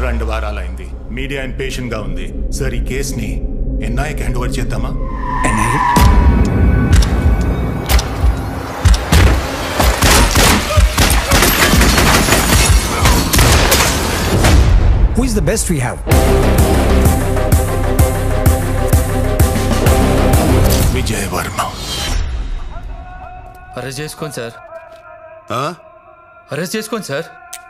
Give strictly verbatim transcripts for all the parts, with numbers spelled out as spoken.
రెండు వారాలైంది. Media impatient గా ఉంది. సార్ ఈ కేసుని ఎన్ఐఏకి హ్యాండ్ ఓవర్ చేద్దామా? NIA Who is the best we have? Vijay Varma. Arrest చేసుకోండి సార్. ఆ? అరెస్ట్ చేసుకోండి sir.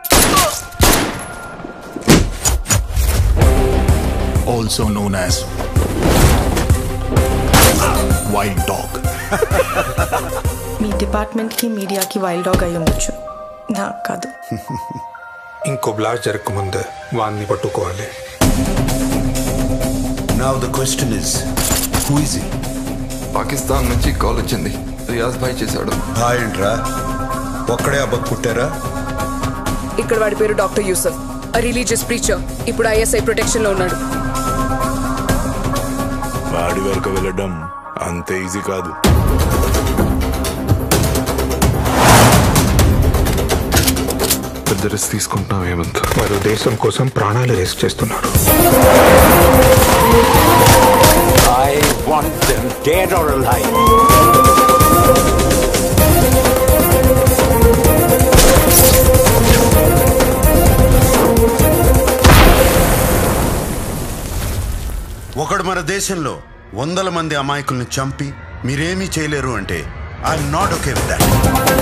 Also known as Wild Dog. మీ డిపార్ట్మెంట్ కి మీడియాకి వైల్డ్ డాగ్ అయి ఉండొచ్చు, నాకు కాదు. ఇంకో బ్లాస్ట్ జరగకముందే వాన్ని పట్టుకోవాలి. Now the question is, who is he? Pakistan నుంచి కాల్ వచ్చింది. రియాజ్ భాయ్ చేశాడు. భాయ్ ఏంట్రా? ఒక్కడే అబ్బకు పుట్టారా? ఇక్కడ వాడి పేరు డాక్టర్ యూసఫ్, రిలీజియస్ ప్రీచర్. ఇప్పుడు ఐఎస్ఐ ప్రొటెక్షన్ లో ఉన్నాడు. వాడి వరకు వెళ్ళడం అంత ఈజీ కాదు. పెద్ద రిస్క్ తీసుకుంటున్నాం హేమంత్. వారు దేశం కోసం ప్రాణాలు రిస్క్ చేస్తున్నారు. I want them dead or alive. ఒకడు మన దేశంలో వందల మంది అమాయకుల్ని చంపి మీరేమీ చేయలేరు అంటే I'm not okay with that.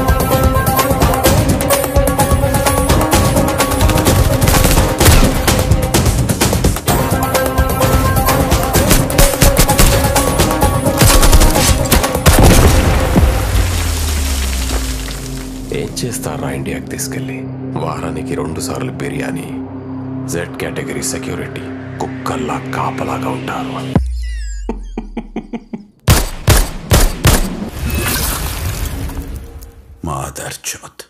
ఏం చేస్తారా ఇండియాకి తీసుకెళ్ళి? వారానికి రెండు సార్లు బిర్యానీ, జెడ్ కేటగిరీ సెక్యూరిటీ, కుక్కల్లా కాపలాగా ఉంటారు. మాదర్ చోత్.